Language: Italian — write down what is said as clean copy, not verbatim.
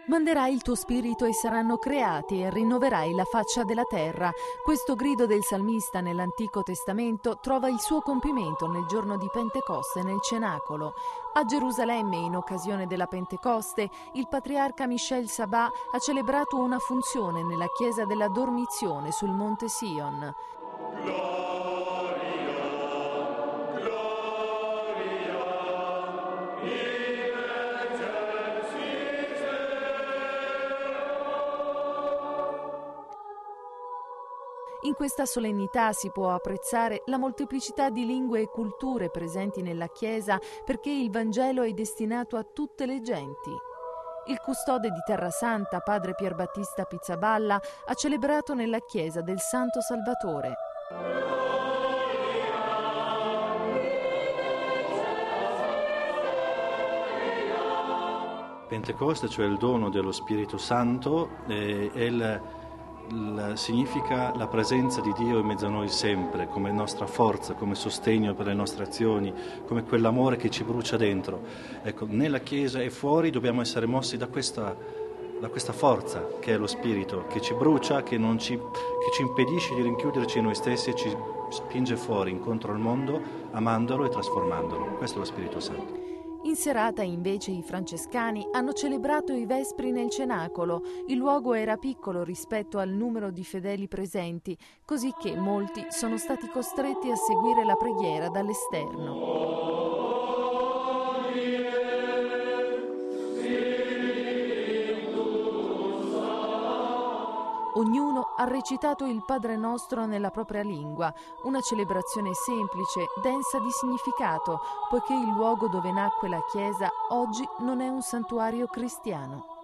Manderai il tuo spirito e saranno creati e rinnoverai la faccia della terra. Questo grido del salmista nell'Antico Testamento trova il suo compimento nel giorno di Pentecoste nel Cenacolo. A Gerusalemme, in occasione della Pentecoste, il patriarca Michel Sabah ha celebrato una funzione nella chiesa della Dormizione sul Monte Sion. In questa solennità si può apprezzare la molteplicità di lingue e culture presenti nella Chiesa, perché il Vangelo è destinato a tutte le genti. Il custode di Terra Santa, padre Pierbattista Pizzaballa, ha celebrato nella Chiesa del Santo Salvatore. Pentecoste, cioè il dono dello Spirito Santo, significa la presenza di Dio in mezzo a noi sempre, come nostra forza, come sostegno per le nostre azioni, come quell'amore che ci brucia dentro. Ecco, nella Chiesa e fuori dobbiamo essere mossi da questa forza che è lo Spirito, che ci brucia, che ci impedisce di rinchiuderci in noi stessi e ci spinge fuori, incontro al mondo, amandolo e trasformandolo. Questo è lo Spirito Santo. In serata invece i francescani hanno celebrato i Vespri nel Cenacolo. Il luogo era piccolo rispetto al numero di fedeli presenti, così che molti sono stati costretti a seguire la preghiera dall'esterno. Ognuno ha recitato il Padre Nostro nella propria lingua, una celebrazione semplice, densa di significato, poiché il luogo dove nacque la Chiesa oggi non è un santuario cristiano.